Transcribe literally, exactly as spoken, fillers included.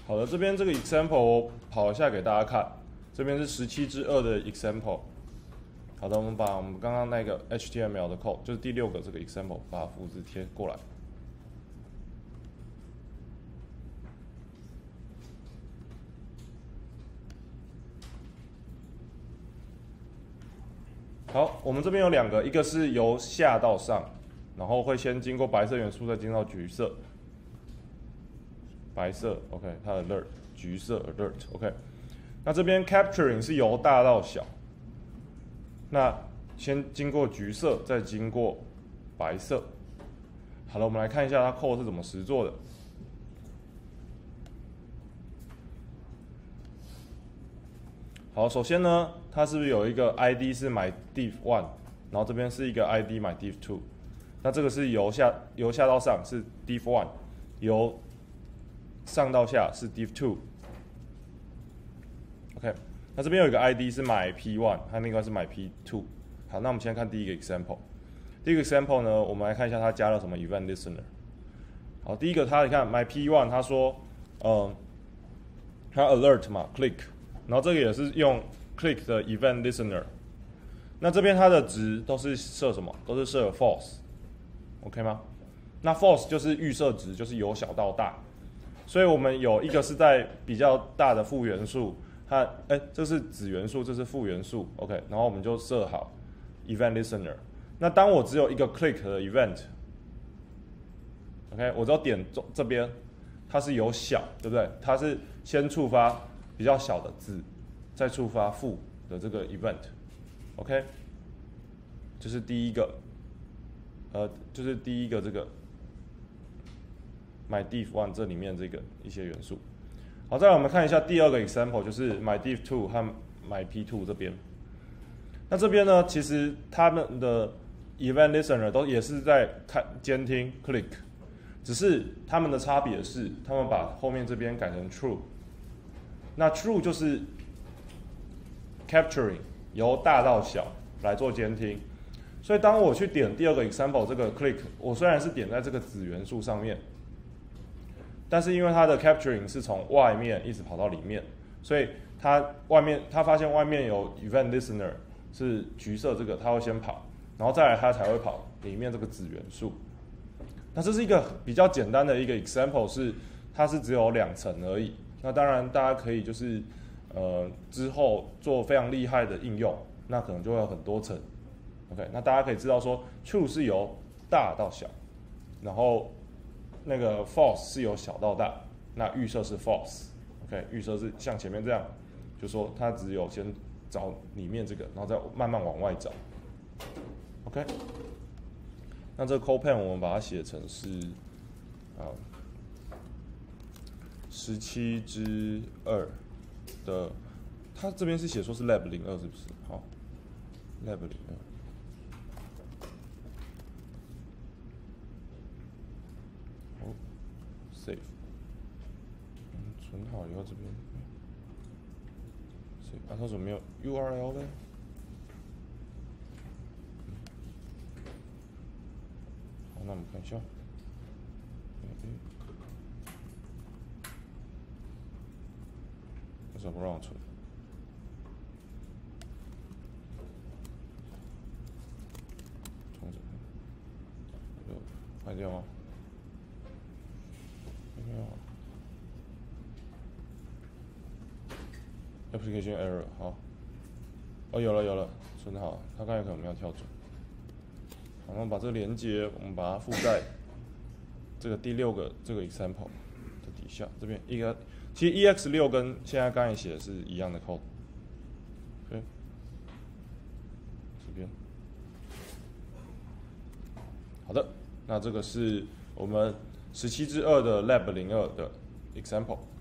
好的，这边这个 example 我跑一下给大家看，这边是十七之二的 example。好的，我们把我们刚刚那个 H T M L 的 code， 就是第六个这个 example， 把它复制贴过来。好，我们这边有两个，一个是由下到上，然后会先经过白色元素，再进到橘色。白色 ，OK， 它的 alert， 橘色 alert，OK。那这边 capturing 是由大到小，那先经过橘色，再经过白色。好了，我们来看一下它 code 是怎么实做的。好，首先呢，它是不是有一个 I D 是 myDiv one， 然后这边是一个 I D myDiv two， 那这个是由下由下到上是 div one， 由上到下是 div two。OK， 那这边有一个 I D 是 myP one， 它另外是 myP two。好，那我们先看第一个 example。第一个 example 呢，我们来看一下它加了什么 event listener。好，第一个它你看 myP one， 它说，嗯，它 alert 嘛 ，click。然后这个也是用 click 的 event listener， 那这边它的值都是设什么？都是设 false，OK 吗？那 false 就是预设值，就是由小到大，所以我们有一个是在比较大的负元素，它哎这是子元素，这是负元素 ，OK， 然后我们就设好 event listener。那当我只有一个 click 的 event，OK， 我只要点这边，它是由小，对不对？它是先触发比较小的字，再触发负的这个 event，OK， 这是第一个，呃，就是第一个这个 myDiv one 这里面这个一些元素。好，再来我们看一下第二个 example， 就是 myDiv two 和 myP two 这边。那这边呢，其实他们的 event listener 都也是在看监听 click， 只是他们的差别是，他们把后面这边改成 true。那 true 就是 capturing 由大到小来做监听，所以当我去点第二个 example 这个 click， 我虽然是点在这个子元素上面，但是因为它的 capturing 是从外面一直跑到里面，所以它外面它发现外面有 event listener 是橘色这个，它会先跑，然后再来它才会跑里面这个子元素。那这是一个比较简单的一个 example， 是它是只有两层而已。那当然，大家可以就是呃之后做非常厉害的应用，那可能就会有很多层。OK， 那大家可以知道说 ，true 是由大到小，然后那个 false 是由小到大，那预设是 false。OK， 预设是像前面这样，就说它只有先找里面这个，然后再慢慢往外找。OK， 那这个 code pen 我们把它写成是啊。十七之二的，它这边是写说是 lab 零二是不是？好 ，lab 零二，好 ，save， 嗯，存好以后这边 ，save， 啊，它怎么没有 U R L 呢？好，那我们看一下。为什么不让我存？重整，就坏掉吗？没有。Application error， 好。哦，有了有了，存好了。它刚才可能没有跳转。好，我们把这个连接，我们把它附在这个第六个这个 example 的底下，这边一个。其实 E X 六跟现在刚才写的是一样的 code， 对，这边，好的，那这个是我们十七之二的 lab 零二的 example。